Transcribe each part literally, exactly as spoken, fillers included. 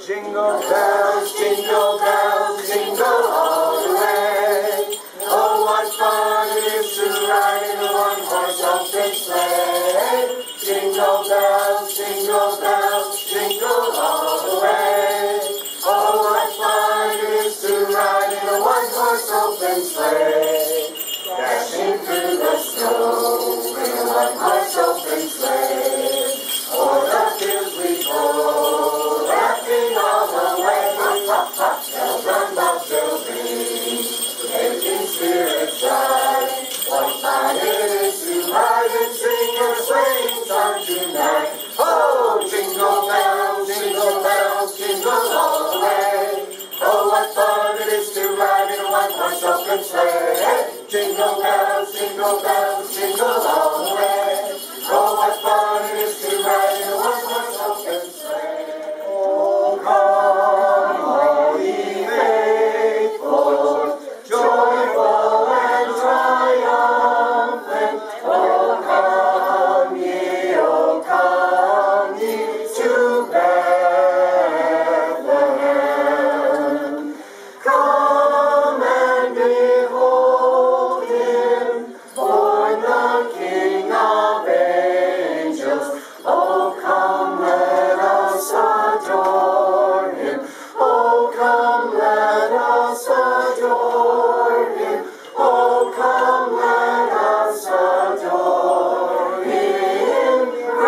Jingle bells, jingle bells, jingle all the way. Oh, what fun it is to ride in a one-horse open sleigh. Jingle bells, jingle bells, jingle all the way. Oh, what fun it is to ride in a one-horse open sleigh. Dashing through the snow in a one-horse open sleigh. O'er the fields we go, laughing all the way. Ha, ha, ha, bells run, bells ring, making spirits bright. What fun it is to ride and sing a sleighing song tonight. Oh, jingle bells, jingle bells, jingle all the way. Oh, what fun it is to ride in a one-horse open sleigh. Jingle bells, jingle bells, jingle all the way. Oh, what fun it is to ride in a one-horse open sleigh. Oh, come, all ye faithful, joyful and triumphant. Oh, come ye, oh, come ye to Bethlehem. Come and behold him, born the King of angels. Oh, come, let us adore him. Oh, come, let us adore him. Oh, come, let us adore him,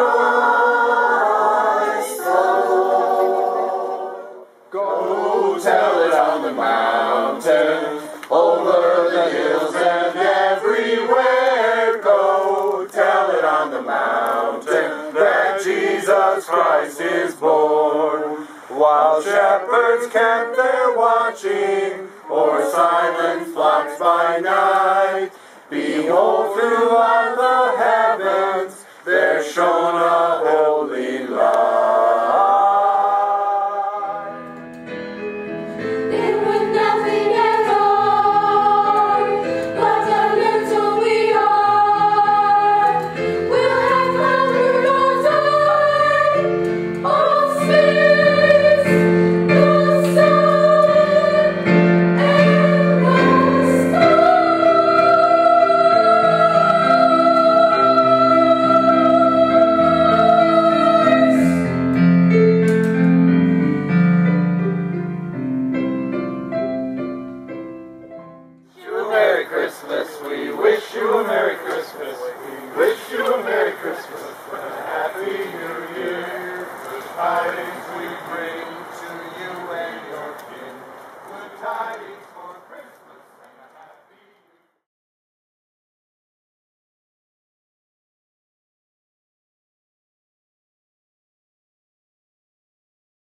Christ the Lord. Go tell it on the mountain, over the hills and everywhere. Go tell it on the mountain that Jesus Christ is born. While shepherds camp there watching, o'er silent flocks by night, behold, throughout the heavens there shone a holy light. It was nothing at all, but a little we are. We'll have flowered all time, all space, the sun, and the Merry Christmas, we wish you a Merry Christmas, we wish you a Merry Christmas, and a Happy New Year. Good tidings we bring to you and your kin, good tidings.